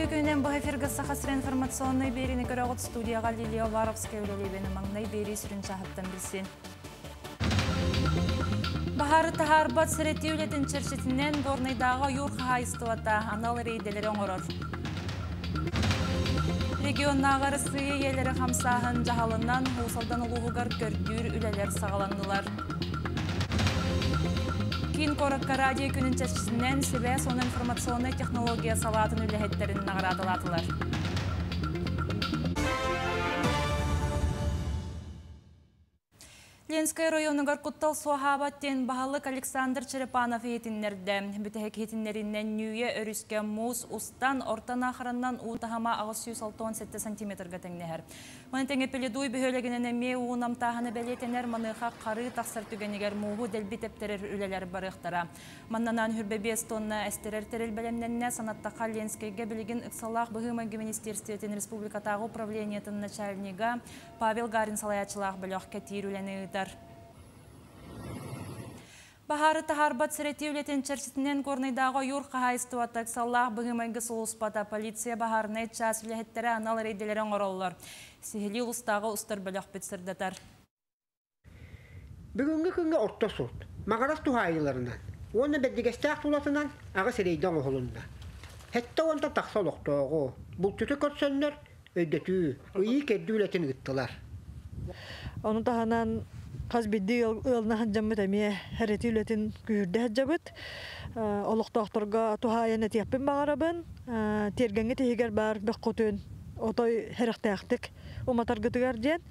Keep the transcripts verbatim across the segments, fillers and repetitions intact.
күнен бұл эфирге сақасыр информационный беріні көріғыт студияға Лилия Варовская өлелебені маңнай бері сүрін шағыттан білсен. Бахары тахарбат сіреті өлетін черчетінен горнайдағы юрқа хайыстуата анал рейделері оңырыр. Регионнағары сүйе елері қамсағын жағалынан ұлсалдан ұлығығар көрдір үлелер сағаландылар. Кин Коракка радио күнін чәшісінен себе сон информационный технология салатын үліхеттерін нағырадылатылар. Ленскай районугар куттал суахабаттен бағалық Александр Черепанов етінлерді. Бүтәхек етінлерінен нүйе өріске муз ұстан ортан ақырынан ұтағама ағыз жүз алтын жеті сантиметрға тәңнехер. Мұны тәңе пеледуй бөхөлегінен әме уынам тағыны бәлетенер маныға қары тақсар түгенегер мұғы дәлбі тәптірер үлелер барықтара. Маннанан хүрбе бес тонна әстерер терел бәлемненне санаттақа Ленскайге білген ұқсалақ бұғыма Министерстветін Республикатағы управлениетін начальнига Павел Гарин салаячылақ біліқ кәтир үлені Бахары тахарбат сіреті үлетін чәрчетінен көрнайдағы юр қағайыстуаттақ саллақ бұғымайғы сұлыспата полиция бахарыны час үліхеттері анал рейделерін оролылар. Сихили ұлыстағы ұстар бөліқ бітсірдетар. Бүгінгі күнгі орта сұлт, мағарас тухайыларынан, оны бәддігестәқ тұлатынан аға сірейдің оғылында. Хәтті онда тақса олықтауғы, бұл түті көрсөнлер өйдеті, ұйы кәдді үлетін ғыттылар. Оны тағанан қаз бидді ылына ханжамыт әме әреті үлетін күйірді хаджабыт. Олықтақтырға тухайын әтияппен бағарабын. Тергенге тегер бар бәқ құтын. Отой әріқтәқтік уматаргытыгар ден.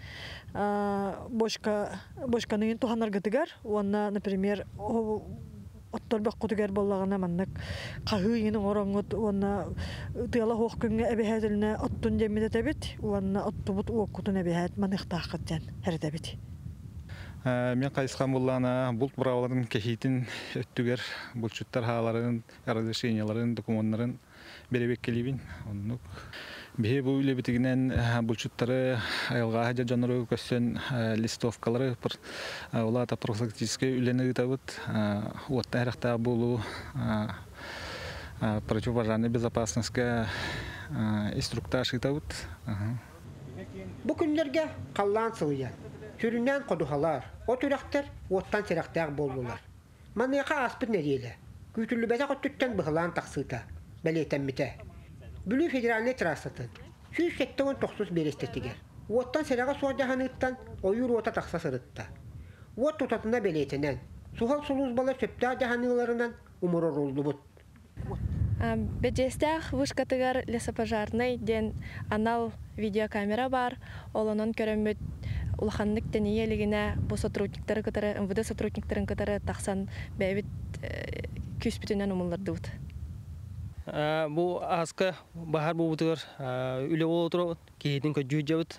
Бошқанығын туханаргытыгар. Онна, например, оттор бәқ құтыгар болағына маннық қағыйының ораңғыт. Онна тыяла хоққыңа әбіхәділіне оттun демеді тәбіт. Онна оттубыт уаққытын әбіхәд манықтақыт ден әрі тәбіт. Мен қайысқан болғана бұлт бұрауыларын кәхейтін өттігер бұлтшыттар ғаларын, разрешенияларын, документларын беребек келейбін. Бе бұл үлі бітігінен бұлтшыттары айылға ғажа жаныры көсен листовкалары олата профилактический үлені ғытабыт. Отта әріқта болу противопожарной безопасностьқа инструктаж ғытабыт. Бұл күндерге қаллан сылыян. Түрінен қодухалар, о түрәқтер оттан серақтар болдылар. Манныға аспыт нәрейлі, күйтірлі бәті қоттүттен бұғылан тақсыта, бәлетәмміті. Бүлі федеральный трассатын, жүз жетті он тоғыз берестетігер. Оттан сераға суадяғанықтан ойыр ота тақса сырытта. От тұтатына бәлетінен, суғал сұлуыз бала сөпті адяғаныларынан умырыр олды бұд. Бәдестәқ вышкатығар лесопожарный ден анал видеокамера бар, олының көрімет улаханнык тәниелігіне бұл сотрудниктары кітары, эм вэ дэ сотрудниктарын кітары тақсан бәйбіт күс бүтінен ұмылырды бұд. Бұл асқа бағар бұл бұтығыр үлі ол отыру, кейдің көджүй жауыд.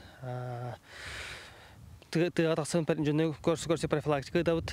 Тыға тақсан жүні көрсі-көрсі профилактика дауыд.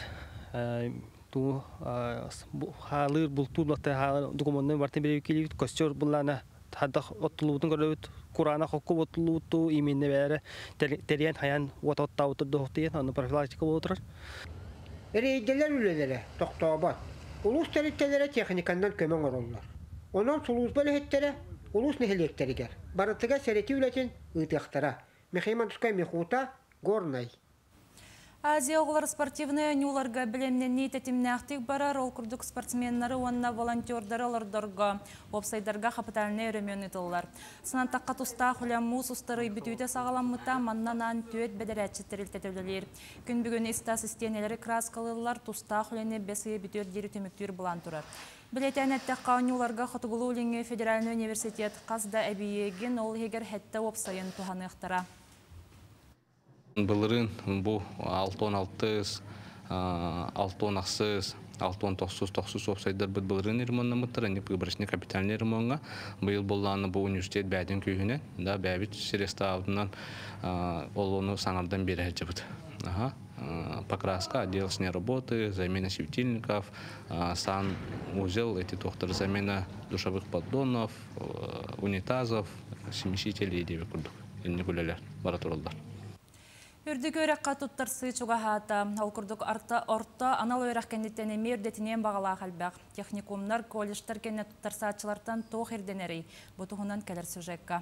Халыр бұл тұлбақты документны бартын береу келейбіт. Көстер бұлланы тадақ оттылуытын көрөбіт. Kurana hokku botlutu iminne bere terien hayan ototta otodohtiyen onu profilaktika oturur. Reydeler üleleri doktobat. Ulus teritelere teknikandan kömen orollar. Onun suluz bölhettere ulus nehelekteriger. Baratıga sereti ületin ıtıqtara. Михаил Тускай Михута Горнай. Азия оғылар спортивные нюларға білемнен нейтетімне ақтық барар, ол күрдік спортсменлары онына волонтердары олардарға, опсайдарға қапыталіне өрімен ұтылылар. Сынантаққа тұста құлямуыз ұстары бүтүйді сағаламыта маннанан түйет бәдәрәтші тірілтетілілер. Күн бүгін истас істенелері краскалылар тұста құлені бәсі бүтір дері төміктер бұлан тұрар. Білетен әттіққа нюларға құтығылу өліңі Федеральный университет қазда әбейеген ол егер хәтті опсайын туғаны ұқтыра. Былырын бұл алты он алты, алты он ақсыз, алты он тоғыз тоғыз опсайдар бұд былырын ермонна мұттыр, әнеп ғыбырышны капитальны ермонға. Бұл болланы бұл университет бәден күйіне, бәбіт сиреста алдынан ол оны саңардан бері әжі бұд. Покраска, отделочные работы, замена светильников, сан узел, эти тохтары, замена душевых поддонов, унитазов, смесителей и девять курдов. И не гуляли, баратуралдар. Үрдік өрәққа тұттарсы чуғахата, алкурдық арта орта анал өрәқ кәнеттен емердетінен бағала қалбақ. Техникумнар, колледжтар кәнне тұттарсатчылартан тоқ ерденері. Бұтығынан кәлір сюжетка.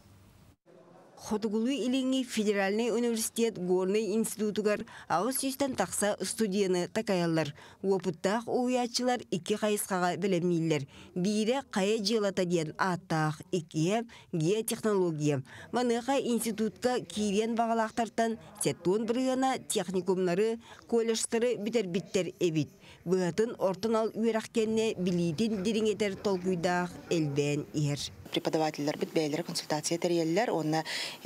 Хотугулу илинги Федеральный университет Горный институтугар ağız yüzden тақса студияны такаялар. Опыттақ уячылар iki қайысқаға білемейлер. Бире қая желата ден аттақ, икие геотехнология. Маныға институтка кирен бағалақтартан сеттон біргана техникумнары, колледжтары бітер-біттер эбит. Бұғатын ортын ал үйрақкенне білейден деріңетер толкуйдақ әлбән ер. Преподавательлер бит бәйлер консультация терьеллер, онна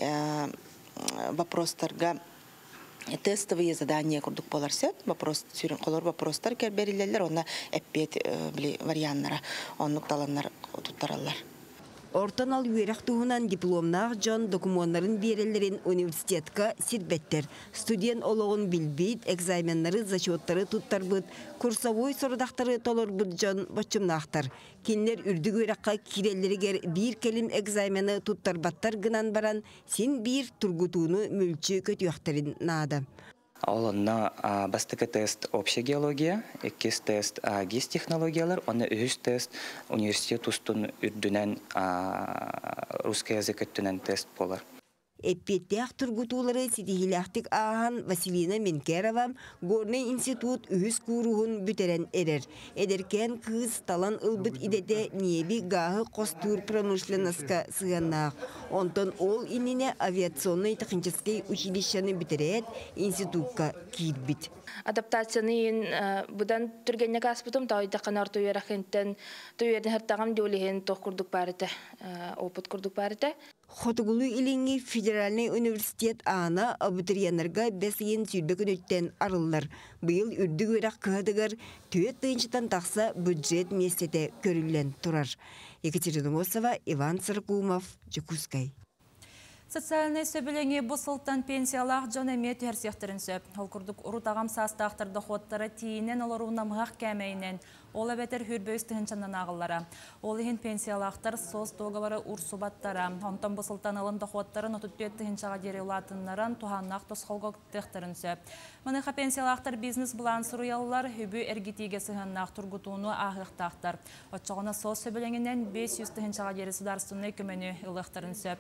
вопростарга тестовые задания курдук боларсет, вопрос сюрен колор вопростар керберилерлер, онна эппет били варианнара, оннук таланнар туттараллар. Ортан ал үйрәк туғынан дипломнақ жон документларын берелерін университетка сирбеттер. Студент олығын білбейд, экзаменлары, зачеттары туттар бұд, курсовой сордақтары толыр бұд жон бачымнақтар. Кенлер үрдік үйрәкқа кирелерігер бір келім экзамені туттар баттар гынан баран, сен бір тургутуыны мүлчі көтіяқтарын нады. Олонна бастыкы тест общая геология, экис тест гис технологиялар, онна үз тест университет устун үрдүнен русский язык өттүнен тест болар. Эппеттех тургутулары сидихилахтик ахан Василина Менкерова Горный институт үз куруғын бүтерен эрер. Эдеркен кыз талан ылбыт идете неби гағы костур промышленностка сыганнақ. Онтон ол иніне авиационный технический училищаны бүтерет институтка кирбит. Адаптацияны бұдан түргенне каспытым тауыда қанар түйерақынтен түйерден хаттағам деулеген тоқ күрдік барыты, опыт күрдік барыты. Хотугулу илинги Федеральный университет ана абитуриенлерга бесиен сүйбекін өттен арылар. Бұйыл үрдік өрақ кығадығар түйет тыыншытан тақса бюджет местете көрілен тұрар. Екатерина Мосова, Иван Царкумов, Жекускай. Социальный сөбіліңе бұсылтан пенсиялақ жон әмет әр секторын сөп. Ол күрдік ұрутағам састақтыр доходтары тиінен оларуына мұғақ кәмейінен. Ол әбетер хүрбөйістігін чаннан ағылара. Ол ең пенсиялақтар сос доғавары ұрсубаттара. Онтан бұсылтан алын доходтарын отуттеттігін чаға дері ұлатынларан туғаннақ тосқолғық тектірін сөп. Мұныға пенсиялақтар бизнес балансыру ялылар хүбі әргетеге сығаннақ тұргутуыны ағықтақтар. Отчағына сос сөбіліңінен бес жүз тігін чаға дері сударсыны көмені ұлықтырын сөп.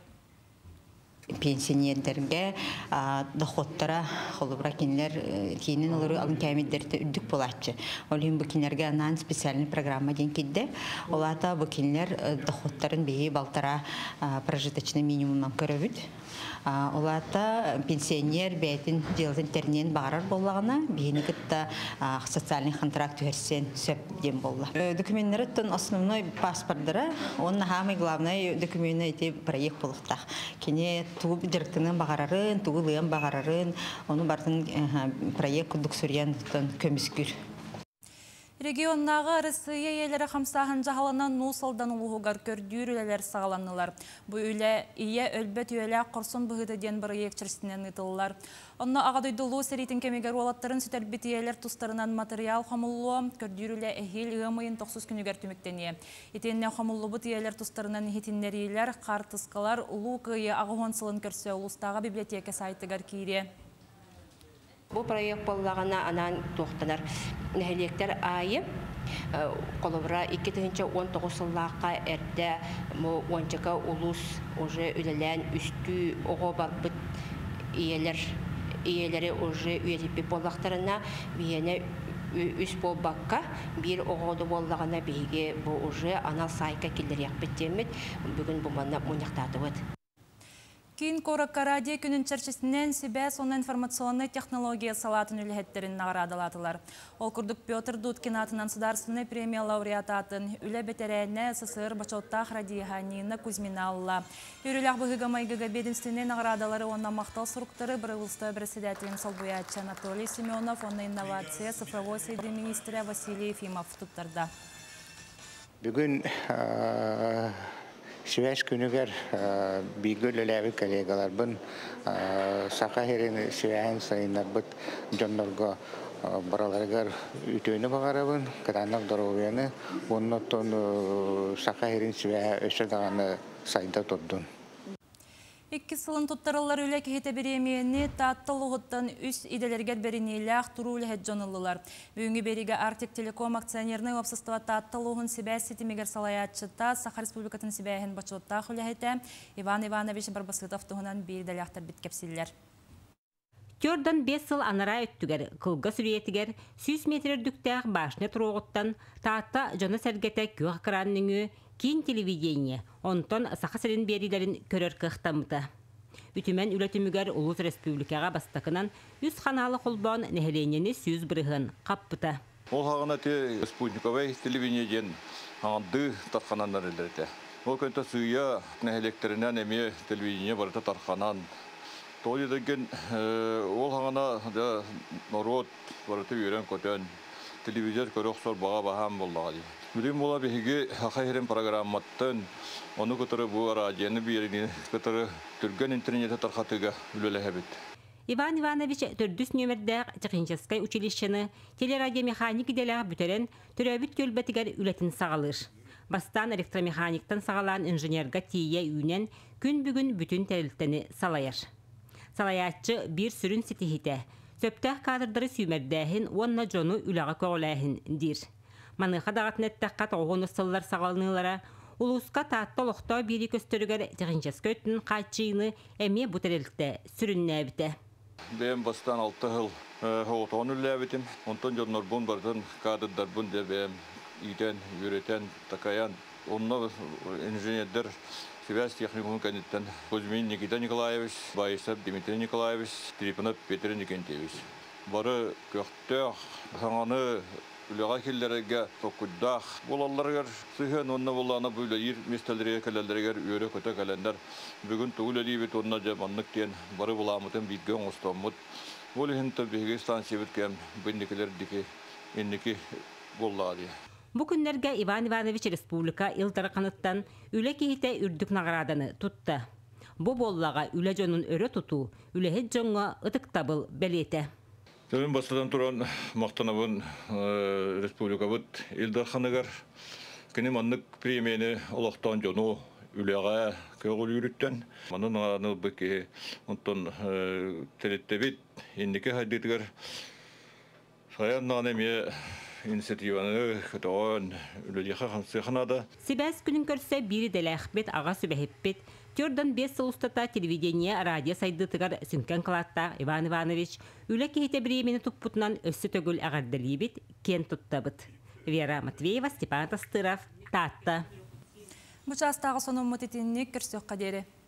Пенсионердерге доходтара холубра кинлер кинин олары алын кәмеддерді үддік болатчы. Олын бұл кинлерге анан специальный программа ден кедді. Олата бұл кинлер доходтарын бейі балтара прожиточный минимумнан көрөвід. Олата пенсионер бәйтін делзін тернен бағарар болағына бейіні күтті социальный контракт версен сөп дем болла. Документтері тон основной паспордары, оның хамы главный документы эти проект болықтақ. Кене туғып директорның бағарарын, туғылығын бағарарын, оның бардың проект күдік сүрген көміскүр. Регионнағы Рысыя елері қамсағын жағалынан нұсалдан ұлығығар көрдүйір үлелер сағаланылар. Бұл үлі ие өлбет үлі құрсын бұғыды ден бір екчірсінен ұтылылар. Онна ағадойдылу сәретін кемегер олаттарын сүтәрбет иелер тұстарынан материал қамылуы көрдүйір үлі әхел ұғымайын тоқсыз күнігер түміктене. Етенне қамылу бұт иелер тұстарынан хетіннер иелер, қартысқалар, ұлу қүйе ағуын сылын көрсе ұлыстағы библиотека сайтығар кейре. Бұл проект болағына анан тоқтанар нәхелектер айы қолыбыра екі мың он тоғыз сыллаққа әрді ончақа ұлыс уже үлелән үсті оғы барбыт иелері уже үйетіпі болақтарына бейені үс бол баққа бір оғыды болағына бейге бұл уже анал сайқа келдер яқпеттемет бүгін бұманна мұнықтады өт. Кейін Коракка радио күнін чәрчесінен себе соны информационный технология салатын үліхеттерін нағырадылатылар. Ол күрдік Петр Дудкин атынан сударственный премия лауреататын үлі бетерәне СССР бачоттақ радиоға Нина Кузьминалла. Үріліғ бұғыға майгыға бедінстіне нағырадалары онна мақтал сұруқтары бірғылысты бірседәтілін Солбуячы Анатолий Семенов, онна инновация цифровой сайды министрі Василий Ефимов тұттырда. Бүгін Швеш күнігер бейгіл үләві коллегалар бұн сақа херін швейн сайынар бұд жонларға бараларығар үтөйіні бағара бұн, қыранық дұровияны, бұннаттон сақа херін швей өшір дағаны сайында тұрдың. Икки сылын туттарылар үлі кехете беремейіні таттыл ұғыттан үс иделергер берінейләқ тұру үлі хеджонылылар. Бүгінгі берігі Артик Телеком акционерный опсыстыва таттыл ұғын Сибәс сетімегер салаятчыта Саха Республикатын Сибәйін бачылыттақ үлі Иван Иванович Барбасытов тұғынан бейдәліқтар біткепсілер. Тёрдан бес сыл анара өттігер, қылға сүреетігер, сүз метр дүктәқ башны тұруғыттан, таатта жона сәргеті көқ қыранныңы, кейін телевидение, онтон сақа сірін берилерін көрір қықтамыта. Үтімен үлетімігер Улус Республикаға бастақынан үз қаналы құлбан нәхеленені сүз бірігін қаппыта. Ол хағына те спутниковай телевидениеден аңды тарқанандар елдерді. Ол көнті сүйя нәхелектерінен әме телевидение барыта тарқанан. Толи деген ол хағына народ барыты үйрен көтен телевизор көріқ сор баға бағам болдағады. Білім бола бігіге хақайырын программаттын, оны көтірі бұл радияны беріне көтірі түрген интернеті тарқатыға үлелі әбет. Иван Иванович төрдүс нөмірдәқ Техническай училищені телерадиомеханик деләғ бүтерен түрәбіт көлбәтігер үлетін сағалыр. Бастан электромеханиктан сағалан инженерға тие үйнен күн бүгін бүтін тәрілттені салайыр. Салаятчы бір сүрін сетихите. Сөптәқ кадырдары сүймердәхін, онна жону үліға көғіләхін дир. Маныға дағатнеттәққа тоғын ұсылар сағалынылара, улуска таатта лоқта бері көстірігер техническа өттін қайтшыйыны әме бұтырелікті сүрінне әбіті. Бәйім бастан алты ғыл ғоғытығын үлі әбітім. Онтан жонлар бұн бардың кадырдар бұн де бәйім үйден, үйретен, такаян. Онна инженердер Связь техникум кандидаттан Кузьмин Никита Николаевич, Байсап Дмитрий Николаевич, Трипанов Петр Никентьевич. Бары көқтәқ, саңаны үліға келдерге тоқуддақ болаларығар. Сүйген онына болағына бүйлі ер местелдерге кәлелдерге өрі көті кәлендер. Бүгін тұғыл әлейбет онына жаманлық кен бары боламытын бейдген ұстамыд. Бұл ехінті бейге станция біткем бендекелер деке еннеке боллады. Бу күннәргә Иван Иванович Республика илтара каныттан үле кихите үрдүк награданы тутты. Бу боллага үле жонун өрө туту, үле хет жонга ытык табыл белете. Төмен бастадан туран мактанабын Республика бут илдар ханагар кене маннык премияны олоктон жону үлега көгүл үрүттен. Манын аны беке онтон телеттебит индике хаддитгер саяннан эме инициативаны көтөөн үлөдиха хансыханада. Сибәс күнүн көрсө бири деләхбет ага сүбәһеппет. Тёрдан бес сыл устата телевидение, радио сайдытыгар сүнкен кылатта Иван Иванович үле кехите биремени туппутунан өссө төгүл агардалибит кен туттабыт. Вера Матвеева, Степан Тастыров, Татта. Бу частагы сонун мутитинник көрсөк кадери.